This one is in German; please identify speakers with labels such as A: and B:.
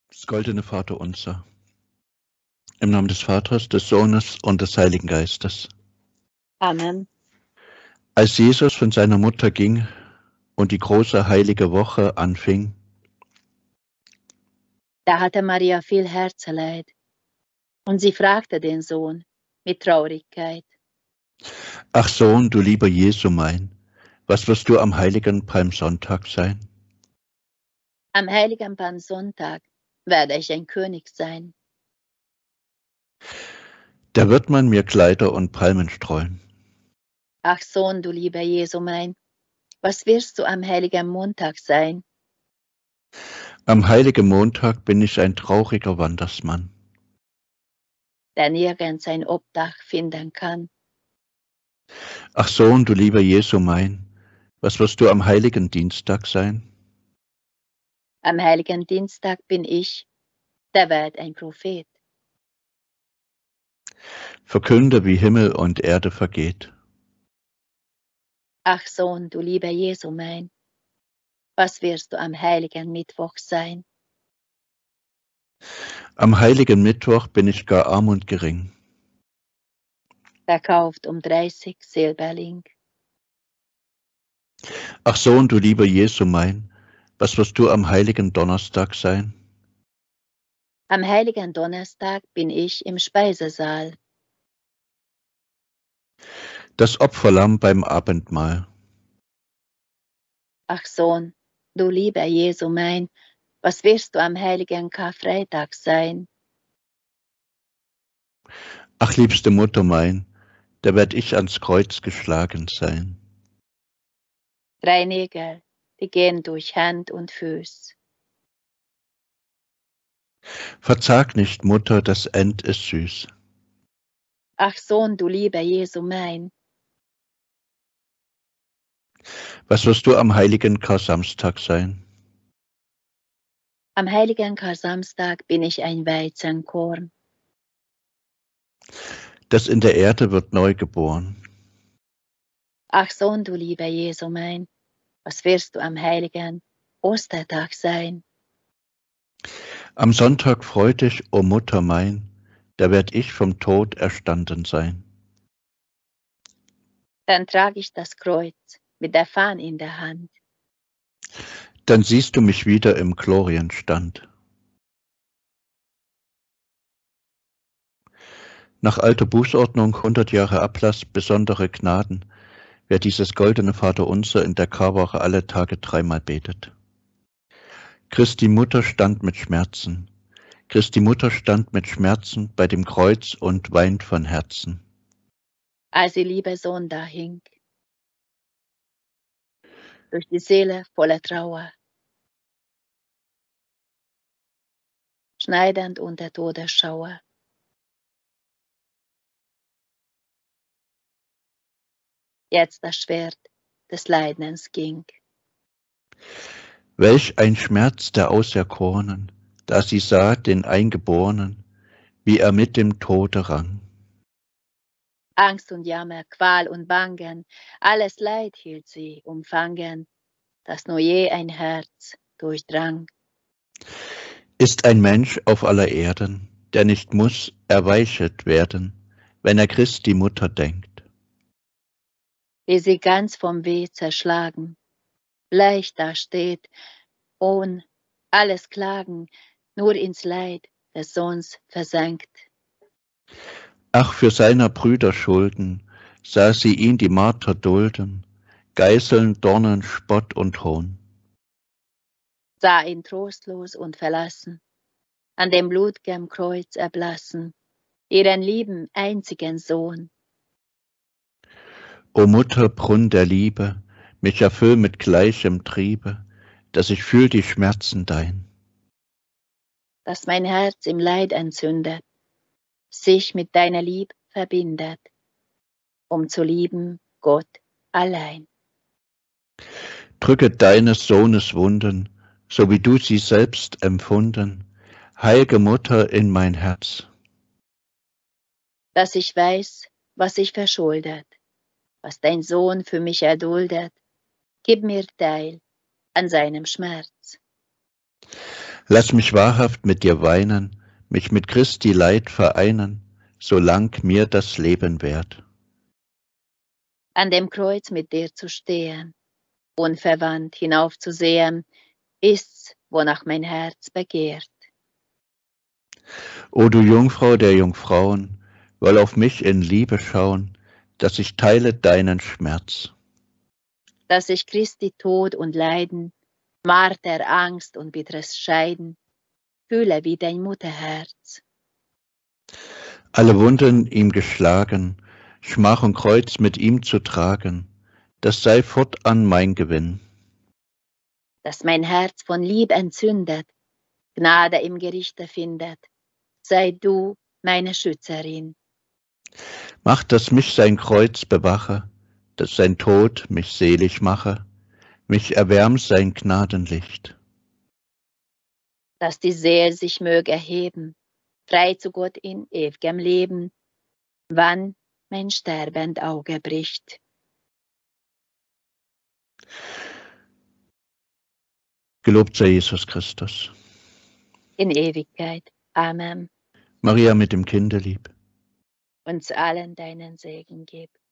A: Das goldene Vaterunser. Im Namen des Vaters, des Sohnes und des Heiligen Geistes.
B: Amen.
A: Als Jesus von seiner Mutter ging und die große heilige Woche anfing,
B: Da hatte Maria viel Herzeleid, und sie fragte den Sohn mit Traurigkeit:
A: ach Sohn, du lieber Jesu mein, was wirst du am heiligen Palmsonntag sein?
B: Am heiligen Palmsonntag werde ich ein König sein.
A: Da wird man mir Kleider und Palmen streuen.
B: Ach Sohn, du lieber Jesu mein, was wirst du am heiligen Montag sein?
A: Am heiligen Montag bin ich ein trauriger Wandersmann.
B: Der nirgends ein Obdach finden kann.
A: Ach Sohn, du lieber Jesu mein, was wirst du am heiligen Dienstag sein?
B: Am heiligen Dienstag bin ich, der Welt ein Prophet.
A: Verkünde, wie Himmel und Erde vergeht.
B: Ach Sohn, du lieber Jesu mein, was wirst du am heiligen Mittwoch sein?
A: Am heiligen Mittwoch bin ich gar arm und gering.
B: Verkauft um 30 Silberling.
A: Ach Sohn, du lieber Jesu mein, was wirst du am heiligen Donnerstag sein?
B: Am heiligen Donnerstag bin ich im Speisesaal.
A: Das Opferlamm beim Abendmahl.
B: Ach Sohn, du lieber Jesu mein, was wirst du am heiligen Karfreitag sein?
A: Ach liebste Mutter mein, da werd ich ans Kreuz geschlagen sein.
B: 3 Nägel, die gehen durch Hand und Fuß.
A: Verzag nicht, Mutter, das End ist süß.
B: Ach Sohn, du lieber Jesu mein,
A: Was wirst du am heiligen Karsamstag sein?
B: am heiligen Karsamstag bin ich ein Weizenkorn.
A: Das in der Erde wird neu geboren.
B: Ach Sohn, du lieber Jesu mein, was wirst du am heiligen Ostertag sein?
A: Am Sonntag freu dich, o Mutter mein, da werd ich vom Tod erstanden sein.
B: Dann trage ich das Kreuz mit der Fahne in der Hand.
A: Dann siehst du mich wieder im Glorienstand. Nach alter Bußordnung 100 Jahre Ablass, besondere Gnaden, wer dieses goldene Vaterunser in der Karwoche alle Tage 3-mal betet. Christi Mutter stand mit Schmerzen. Christi Mutter stand mit Schmerzen bei dem Kreuz und weint von Herzen.
B: Als ihr lieber Sohn da hing, durch die Seele voller Trauer, schneidend unter Todesschauer. Jetzt das Schwert des Leidens ging.
A: Welch ein Schmerz der Auserkorenen, da sie sah den Eingeborenen, wie er mit dem Tode rang.
B: Angst und Jammer, Qual und Bangen, alles Leid hielt sie umfangen, das nur je ein Herz durchdrang.
A: Ist ein Mensch auf aller Erden, der nicht muss erweichet werden, wenn er Christi Mutter denkt.
B: Wie sie ganz vom Weh zerschlagen, bleich da steht, ohn alles Klagen, nur ins Leid des Sohns versenkt.
A: Ach, für seiner Brüder Schulden sah sie ihn die Marter dulden, Geißeln, Dornen, Spott und Hohn.
B: Sah ihn trostlos und verlassen, an dem blut'gem Kreuz erblassen, ihren lieben einzigen Sohn.
A: O Mutter, Brunn der Liebe, mich erfüll mit gleichem Triebe, dass ich fühl die Schmerzen dein.
B: Dass mein Herz im Leid entzündet, sich mit deiner Lieb verbindet, um zu lieben Gott allein.
A: Drücke deines Sohnes Wunden, so wie du sie selbst empfunden, heilge Mutter, in mein Herz.
B: Dass ich weiß, was ich verschuldet, was dein Sohn für mich erduldet, gib mir Teil an seinem Schmerz.
A: Lass mich wahrhaft mit dir weinen, mich mit Christi Leid vereinen, solang mir das Leben währt.
B: An dem Kreuz mit dir zu stehen, unverwandt hinaufzusehen, ist's, wonach mein Herz begehrt.
A: O du Jungfrau der Jungfrauen, woll auf mich in Liebe schauen, dass ich teile deinen Schmerz.
B: Dass ich Christi Tod und Leiden, Marter, Angst und bitteres Scheiden, fühle wie dein Mutterherz.
A: Alle Wunden ihm geschlagen, Schmach und Kreuz mit ihm zu tragen, das sei fortan mein Gewinn.
B: Dass mein Herz von Lieb entzündet, Gnade im Gerichte findet, sei du meine Schützerin.
A: Mach, dass mich sein Kreuz bewache, dass sein Tod mich selig mache, mich erwärmt sein Gnadenlicht.
B: Dass die Seele sich möge erheben, frei zu Gott in ew'gem Leben, wann mein sterbend Auge bricht.
A: Gelobt sei Jesus Christus.
B: In Ewigkeit. Amen.
A: Maria mit dem Kindelieb.
B: Uns allen deinen Segen gib.